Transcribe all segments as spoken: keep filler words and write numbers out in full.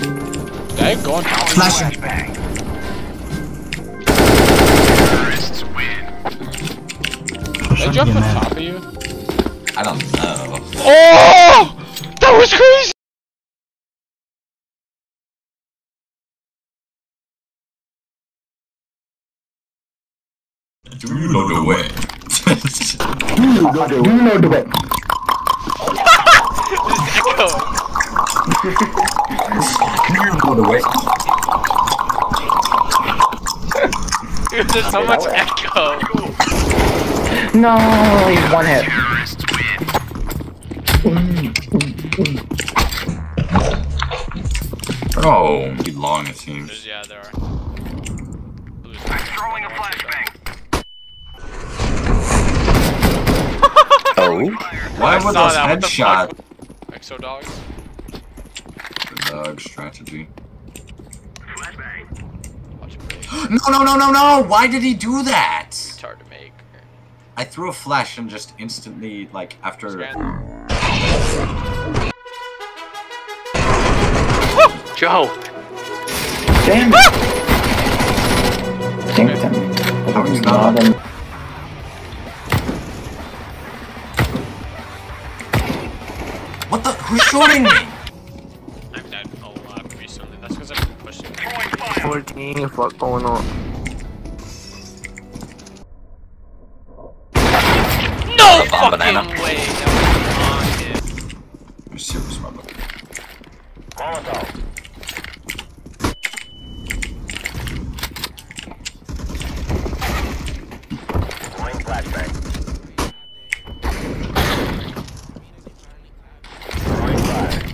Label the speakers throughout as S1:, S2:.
S1: Did I go on top of
S2: Flashing.
S3: Terrorists win.
S1: Did I jump on top of you?
S2: I don't know.
S1: Oh! That was crazy!
S2: Do you know the way?
S4: Do you know the, do you know the way?
S1: It's echoing.
S2: Do you know the way?
S1: Dude, there's so much echo.
S4: No, he's one hit.
S3: Terrorists win.
S2: Oh, be long it seems.
S1: Yeah, there are.
S3: I'm throwing a flashbang.
S4: Oh.
S2: Why
S1: I
S2: were
S1: saw
S2: those
S1: that, what the
S2: headshots?
S1: fuck? Exo dogs?
S2: The dog strategy.
S3: Flashbang.
S1: Watch it break.
S2: No, no, no, no, no! Why did he do that?
S1: It's hard to make.
S2: I threw a flash and just instantly, like, after...
S1: Scan.
S5: Joe!
S4: Damn it. Kington.
S2: Oh, he's not. What the? Who's shooting me?
S1: I've died a lot recently. That's because I've been pushing.
S3: Throwing fire.
S5: fourteen, fuck going on?
S1: No
S2: Bomb
S1: fucking
S2: banana.
S1: way! That was on him.
S2: I'm serious, my book.
S3: Molotov. Throwing flashbang. Throwing fire.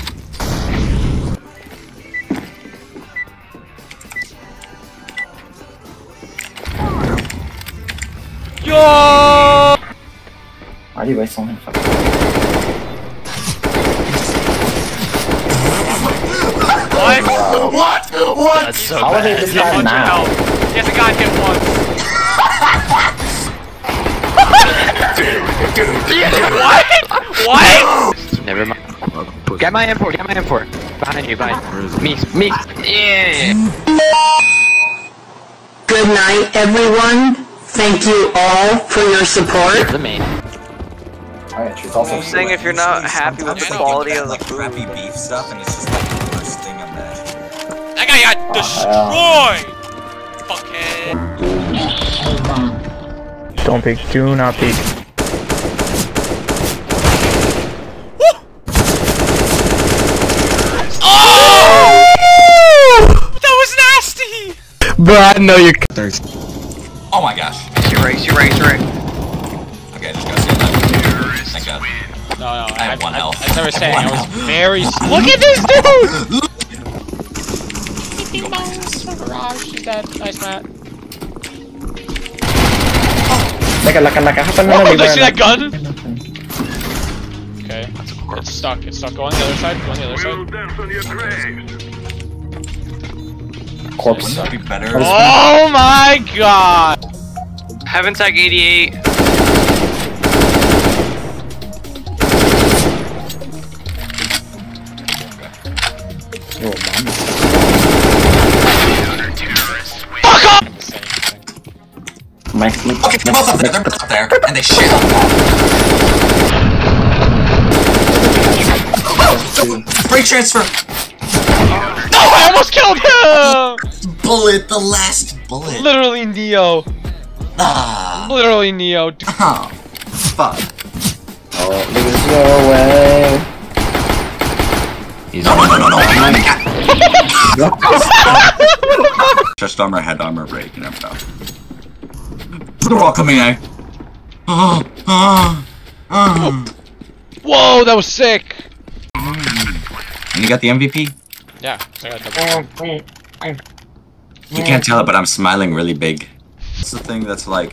S1: Yo!
S4: Why do you waste so many fucking...
S1: What?
S2: What? What?
S5: That's so
S4: How are they
S5: bad.
S4: just
S1: He has a
S4: bad
S1: bunch of
S4: now?
S1: health. Yes, I got hit once. What? What?
S5: Never mind. Get my M four, get my M four. Behind you, behind me, me. Yeah.
S6: Good night, everyone. Thank you all for your support.
S5: The main.
S4: Alright, she's also...
S5: I'm saying if you're not happy with the
S2: Sometimes, like,
S5: quality
S2: you
S5: of the
S2: like
S5: food.
S2: crappy beef stuff, and it's just like the worst thing on that.
S1: That guy got destroyed! Fuckhead.
S4: Don't peek, do not peek.
S1: Oh! That was nasty!
S4: Bro, I know you're...
S2: Oh my gosh.
S5: She right, she right, she right.
S2: Okay, I just gotta say that. Thank God.
S1: No, no,
S2: I have one health.
S1: As I was saying,
S2: One
S1: I was
S2: health.
S1: very. Look at this dude! Ding dong, garage, she's dead. Nice, Matt.
S4: Laka, laka, laka. Hapan na
S1: Oh,
S4: lang,
S1: did you see
S4: Ivan.
S1: that gun? Okay. It's stuck. It's stuck. Go on the other side. Go on the other side.
S3: Dance on your graves.
S4: Corpse.
S2: Wouldn't it be better?
S1: Oh my god!
S5: Heaven Tech eighty-eight.
S4: Oh, man.
S1: Fuck off!
S4: My...
S2: Okay, they're both up there, they're both up there, and they shit. Break transfer!
S1: No, I almost killed him!
S2: Bullet, the last bullet.
S1: Literally Neo.
S2: Ah.
S1: Literally Neo.
S2: Oh, fuck.
S4: Oh, there's no way.
S2: No, no, no, no, no. Chest armor, head armor, break, you never know. They're all coming out. Oh, oh, oh.
S1: Whoa, that was sick.
S2: And you got the M V P?
S1: Yeah, so I got double.
S2: You can't tell it, but I'm smiling really big. It's the thing that's like...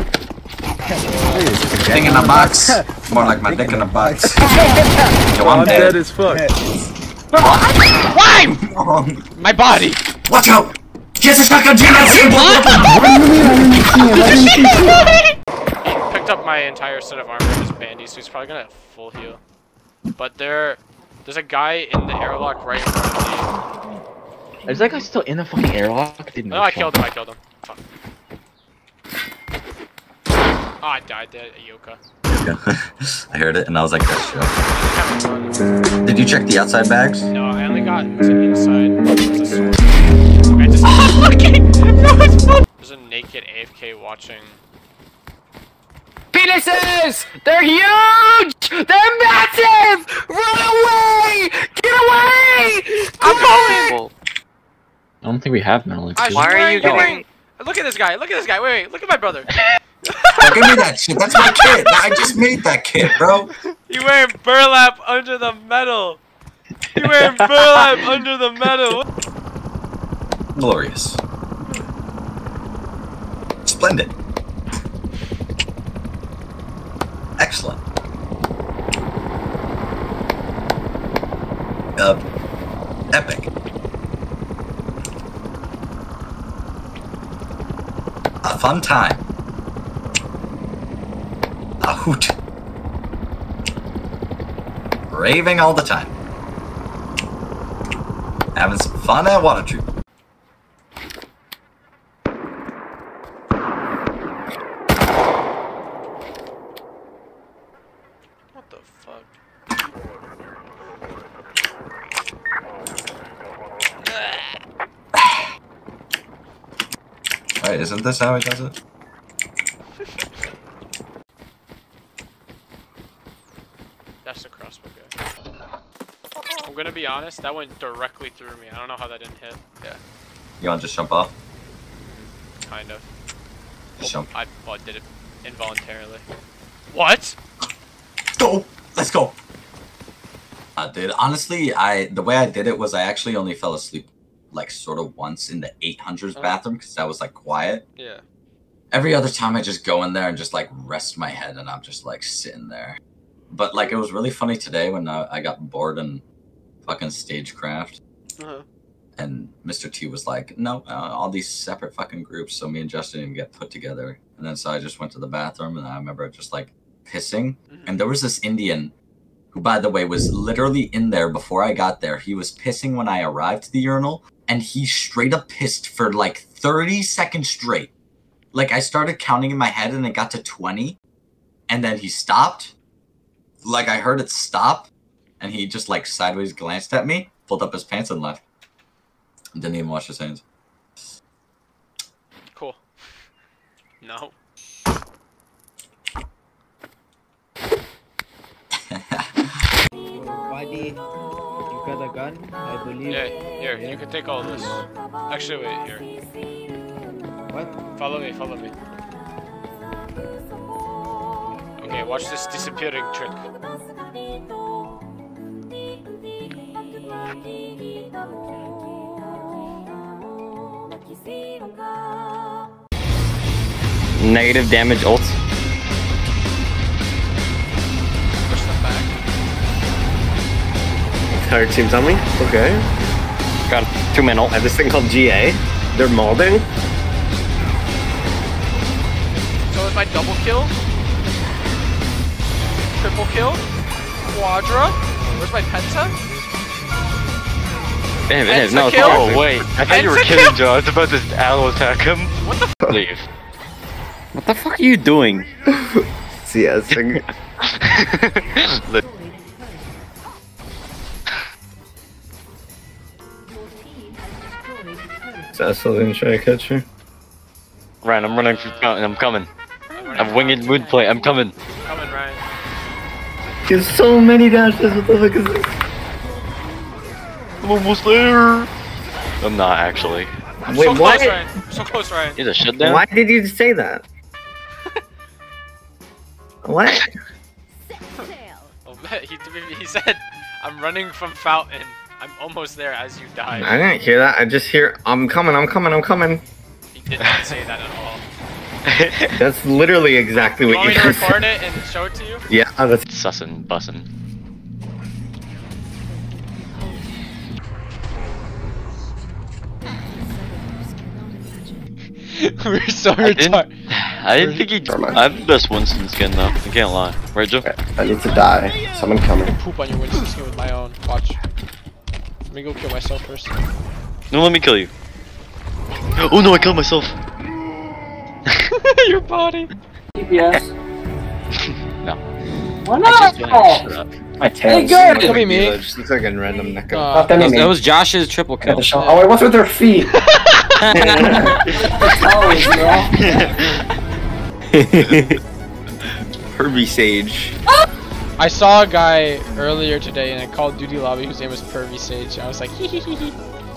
S2: Thing in a box. More like my dick in a box. Yo, I'm dead.
S7: as fuck.
S1: Why? My body.
S2: Watch out! Get the shotgun, Jim!
S1: He picked up my entire set of armor as Bandy, so he's probably gonna have full heal. But there, there's a guy in the airlock right in front of me.
S5: Is that guy still in the fucking airlock? Didn't
S1: No, I killed him, I killed him. Fuck. Oh, I died there at Yoka.
S2: I heard it and I was like, that's
S1: Having
S2: shit.
S1: fun.
S2: Did you check the outside bags?
S1: No, I only got to the inside. There's a sword. I just oh, fucking no, it's fun. There's a naked A F K watching.
S5: Penises! They're huge! They're massive! Run away! Get away!
S1: I'm going!
S4: I don't think we have metal.
S1: I
S5: Why are you
S1: swear,
S5: getting-
S1: wait, Look at this guy, look at this guy, wait, wait, look at my brother.
S2: Don't give me that shit. That's my kit. I just made that kit, bro.
S1: You wearing burlap under the metal. You wearing burlap under the metal.
S2: Glorious. Splendid. Excellent. Uh, epic. A fun time. A hoot. Raving all the time. Having some fun at Water Troop.
S1: What the fuck?
S2: Right, isn't this how he does it?
S1: That's the crossbow guy. I'm gonna be honest, that went directly through me. I don't know how that didn't hit. Yeah,
S2: You wanna just jump off?
S1: kind of.
S2: Just jump.
S1: I well, I did it involuntarily. What?
S2: Let's go! Let's go! Uh, dude, honestly, I the way I did it was I actually only fell asleep like sort of once in the eight hundreds
S1: Oh.
S2: bathroom because that was like quiet.
S1: Yeah.
S2: Every other time I just go in there and just like rest my head and I'm just like sitting there. But like it was really funny today when uh, I got bored in fucking Stagecraft
S1: Uh-huh.
S2: and Mister T was like, no, uh, all these separate fucking groups, so me and Justin didn't get put together. And then so I just went to the bathroom and I remember just like pissing.
S1: Mhm.
S2: And there was this Indian who, by the way, was literally in there before I got there. He was pissing when I arrived to the urinal, and he straight up pissed for like thirty seconds straight. Like I started counting in my head and it got to twenty, and then he stopped. Like I heard it stop, and he just like sideways glanced at me, pulled up his pants and left. Didn't even wash his hands.
S1: Cool. No.
S7: Buddy, you got a gun, I believe.
S1: Yeah, here, you can take all this. Actually, wait, here.
S7: What?
S1: Follow me, follow me. Okay, watch this disappearing trick.
S5: Negative damage ults.
S1: Push them back.
S8: Entire team's on me? Okay.
S5: Got two men ult.
S8: I have this thing called G A. They're molding.
S1: So is my double kill? Triple kill? Quadra? Where's my penta?
S5: Damn,
S1: Penta
S5: damn, no,
S1: kill?
S5: oh wait. I thought you were
S1: Penta
S5: kidding,
S1: kill?
S5: Joe. I was about to arrow attack him.
S1: What the f-
S5: Leave. What the fuck are you doing?
S8: CSing.
S5: Li-
S8: Cecil didn't try to catch her.
S5: Ryan, I'm running from fountain. I'm coming. I'm winging wood play. I'm coming.
S1: Coming, Ryan.
S8: There's so many dashes. What the fuck is this?
S5: I'm almost there. I'm not actually.
S1: I'm
S8: Wait,
S1: so
S8: what?
S1: close, Ryan. I'm so close, Ryan.
S5: He's a shutdown.
S8: Why did you say that? What?
S1: Oh, he, he said, I'm running from fountain. I'm almost there as you die.
S8: I didn't hear that. I just hear, I'm coming, I'm coming, I'm coming.
S1: He did not say that at all.
S8: That's literally exactly
S1: You
S8: what
S1: want
S8: you
S1: me to
S8: just
S1: record
S8: said.
S1: it and show it to you?
S8: Yeah, that's
S5: Sussin' bussin'.
S7: We're so
S5: I didn't,
S7: retarded.
S5: I didn't think he. I have the best Winston skin though. I can't lie. Right, Joe?
S8: I need to die. Someone coming.
S1: Poop on your Winston skin with my own. Watch. Let me go kill myself first.
S9: No, let me kill you. Oh no, I killed myself.
S1: Your body.
S6: Yes.
S9: No.
S6: Why
S9: I just
S6: not?
S9: shut up.
S8: My tail.
S6: Hey, good!
S1: Could be me.
S8: Just looks like a random neck.
S1: Uh,
S6: Oh, that
S4: That was,
S6: me.
S4: that was Josh's triple
S6: Got
S4: kill.
S6: the shot. Oh wait, what's with their feet?
S8: Herbie Sage.
S1: I saw a guy earlier today in a Call of Duty lobby whose name was Pervy Sage. I was like, hee hee hee hee.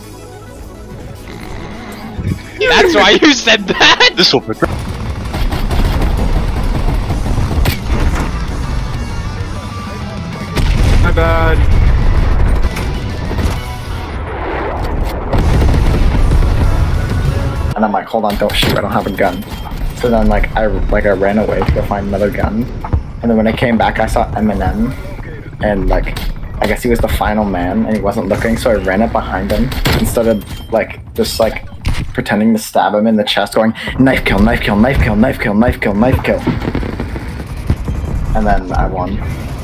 S1: That's why you said that.
S9: This will pick.
S8: My bad.
S10: And I'm like, hold on, don't shoot, I don't have a gun. So then like I like I ran away to go find another gun. And then when I came back I saw Eminem and like I guess he was the final man and he wasn't looking, so I ran up behind him instead of like just like pretending to stab him in the chest going knife kill, knife kill, knife kill, knife kill, knife kill, knife kill. And then I won.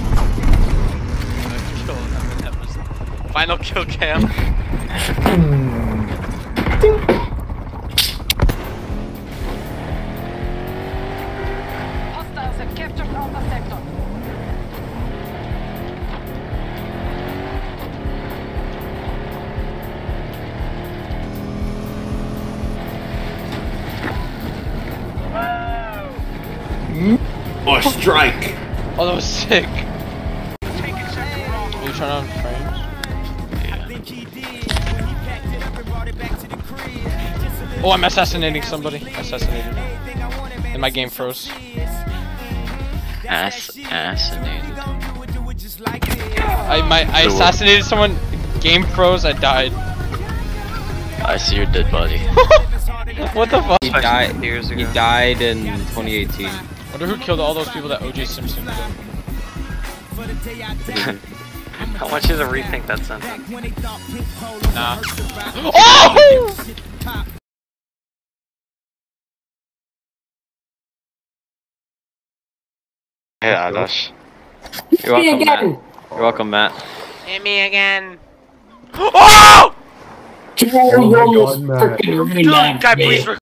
S1: Final kill cam.
S11: Hostiles have captured Alpha Sector.
S8: Or strike.
S1: Oh, that was sick. Are you trying on frames? Oh, I'm assassinating somebody. I assassinated him. And my game froze.
S9: Ass, assassinated.
S1: I my I assassinated someone. Game froze. I died.
S9: I see your dead body.
S1: What the fuck?
S4: He died years ago. He died in twenty eighteen.
S1: Wonder who killed all those people that O J Simpson killed.
S9: How much does a rethink that sentence?
S1: Nah. Oh!
S9: Hey, Adash.
S4: You're welcome, Matt. You're welcome, Matt.
S1: Hit me again. Oh!
S6: Oh my God,
S1: Dude, guy, please